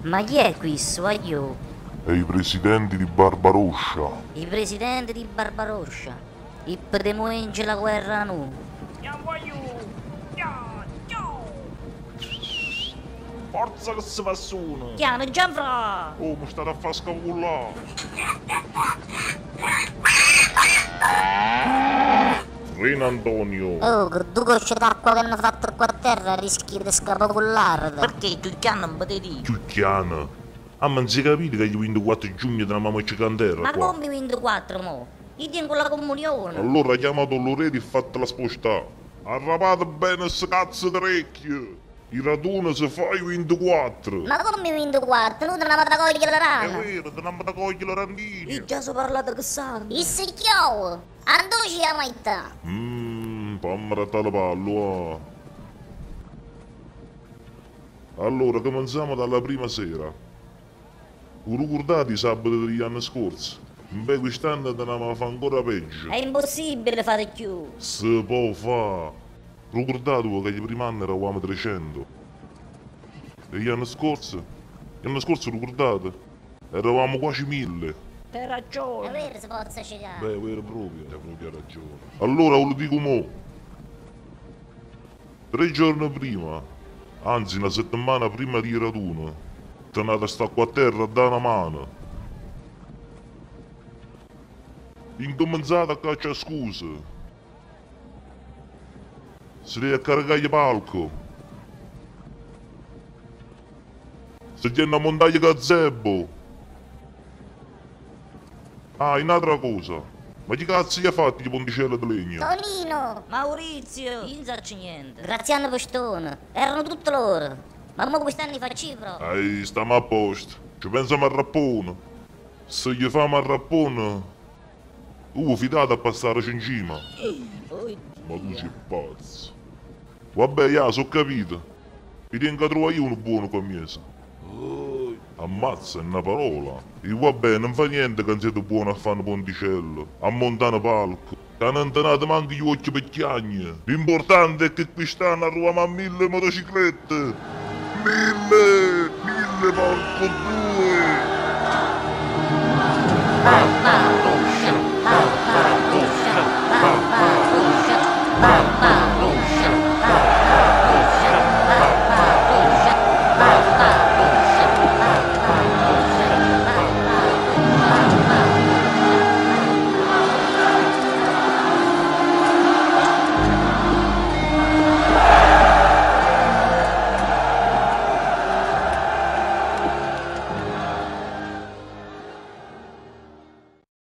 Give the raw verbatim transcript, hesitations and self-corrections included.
Ma chi è questo, io? E i presidenti di Barbarossa. I presidenti di Barbarossa. I premoengi la guerra nu. Forza che si fa suono! Chiamo Gianfra! Oh, mi state a far scavullare! Freno Antonio! Oh, che due gocce d'acqua che hanno fatto qua a terra rischi di scapocolare. Perché tu chiama non potevi? Chiucchiana! Ah, ma non si capite che gli ventiquattro giugno della mamma ci cantera Ma qua? come ventiquattro mo? Io tengo la comunione. Allora ha chiamato l'orete e fatto la spostare. Arrapate bene sto cazzo d'orecchie! Il raduno si fa i ventiquattro! Ma come ventiquattro? Noi dobbiamo da cogliere la È rana. vero, dobbiamo da cogliere la randina! Io già so parlato che sanno. Il secchio! Andoci la maità. Mmm, fammi rattare pallo, ah. Allora, cominciamo dalla prima sera. Vi ricordate i sabati degli anni scorsi? Beh, quest'anno andiamo a fare ancora peggio. È impossibile fare più. Si può fare. Ricordatevi che gli primi anni eravamo trecento. E gli anni scorsi? Gli anni scorsi, ricordate? Eravamo quasi mille. Hai È ragione. vero, si può cecare. Beh, vero proprio, hai proprio ragione. Allora ve lo dico mo. Tre giorni prima, anzi una settimana prima di raduno, tornate a sta qua a terra a dare una mano. Incominciate a cacciare scuse. Si deve caricare il palco. Si tiene a montare il gazebo. Ah, un'altra cosa. Ma che cazzo gli ha fatto i ponticelli di legno? Tonino! Maurizio. Io non so niente. Graziano Postone. Erano tutte loro. Ma mo quest'anno fa cifro. Ehi, stiamo a posto. Ci pensiamo al rappone. Se gli famo al rappone, uh, fidate a passare in cima. Poi Ma tu sei pazzo. Vabbè, ya, so capito. Vi tengo a trovare io uno buono qua mese. Ammazza, è una parola. E vabbè, non fa niente che siete buoni a fare ponticello, a montare palco. Che non tenete manco gli occhi per chiagne. L'importante è che quest'anno arriviamo a mille motociclette. Mille! Mille porco due! Ah,